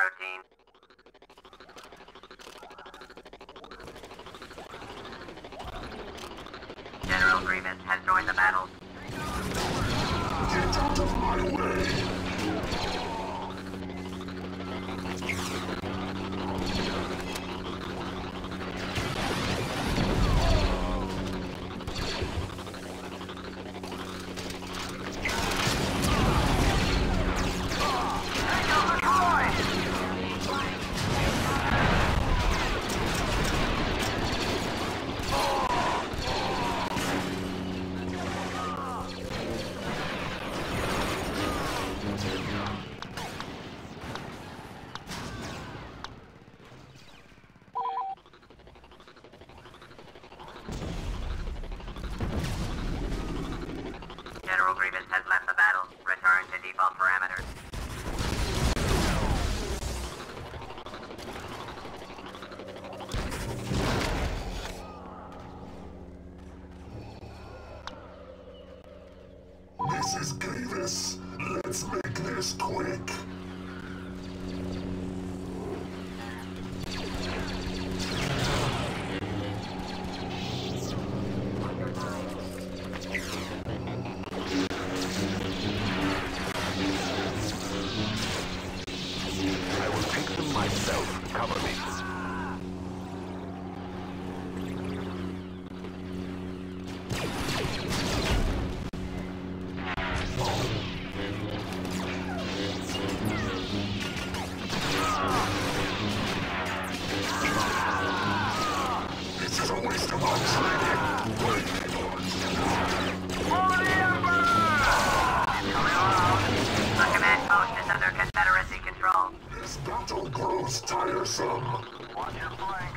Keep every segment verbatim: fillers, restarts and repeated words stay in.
routine. General Grievous has joined the battle. Get out of my way! General Grievous has left the battle. Return to default parameters. This is Grievous. Let's make this quick. I will take them myself. Cover me. This is a waste of our training. The command post is under Confederacy control. This battle grows tiresome. Watch your flanks.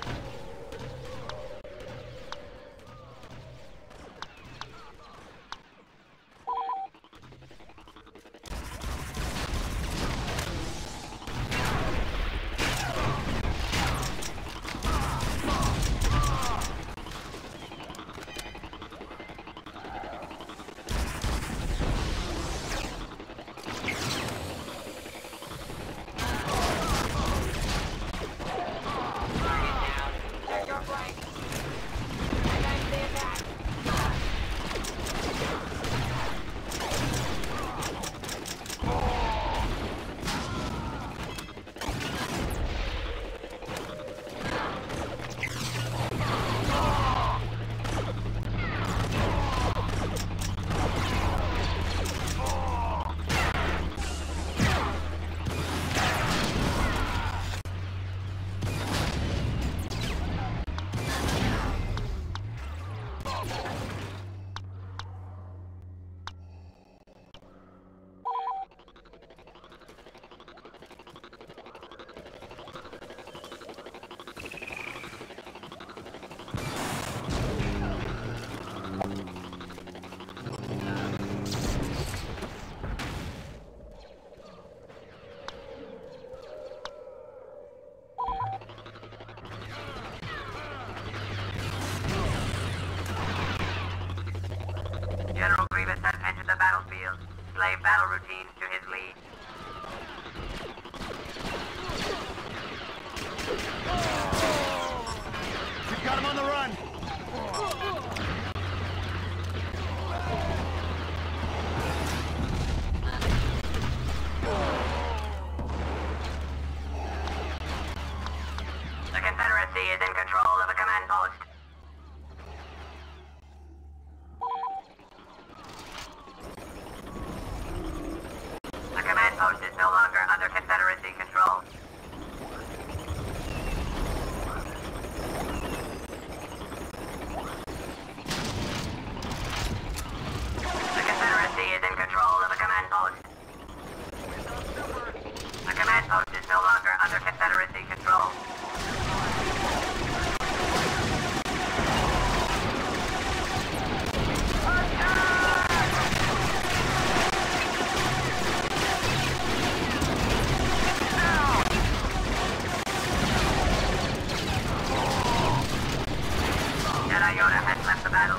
General Grievous has entered the battlefield. Slave battle routines to his lead. We've got him on the run! The Confederacy is in control of a command post. The command post is no longer under Confederacy control. The Confederacy is in control of a command post. The command post is no longer under Confederacy control. Jedi Yoda has left the battle.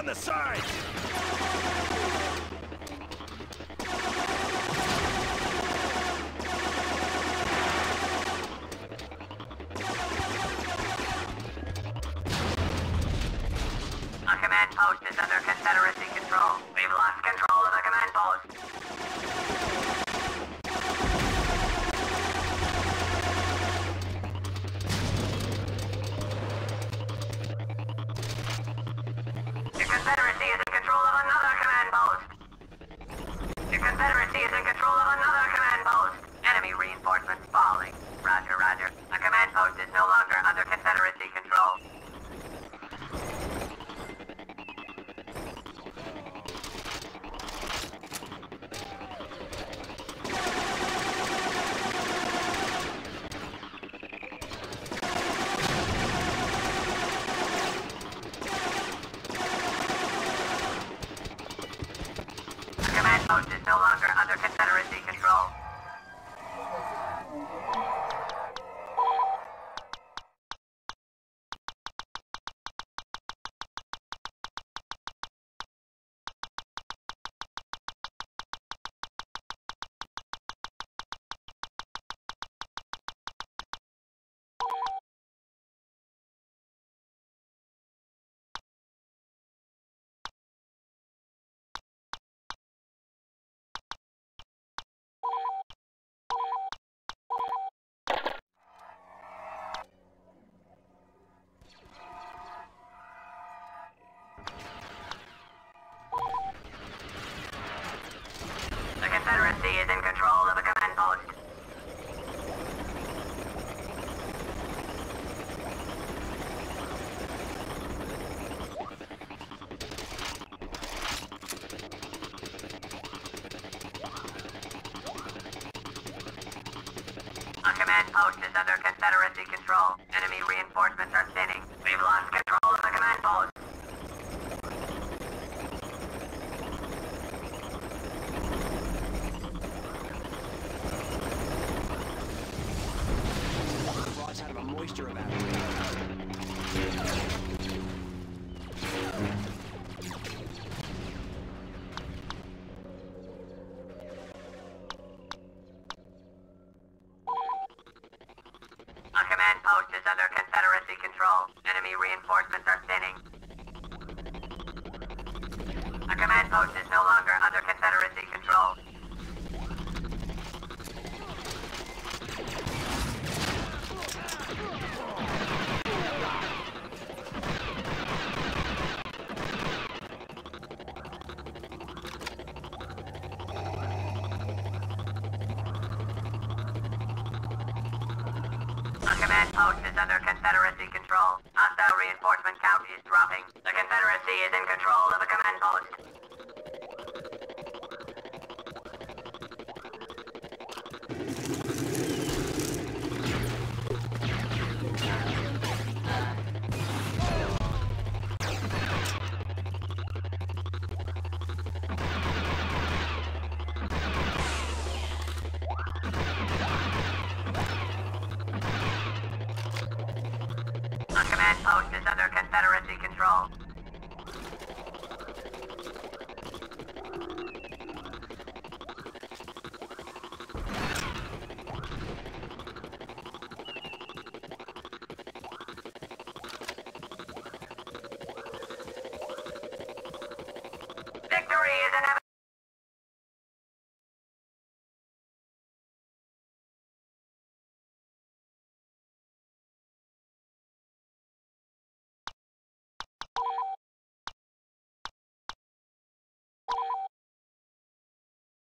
the sides! A command post is under Confederacy control. We've lost control of the command post. The Confederacy is in control of another command post. The Confederacy is in control of another command post. Enemy reinforcements falling. Roger, roger. A command post is no longer under Confederacy control. The command post is no longer under Confederacy control. The Confederacy is in control of the command post. A command post is under Confederacy control. Enemy reinforcements are thinning. We've lost control of the command post. Rods out of a moisture evaporator. A command post is under Confederacy control. Enemy reinforcements are thinning. A command post is no longer under Confederacy control. A command post is under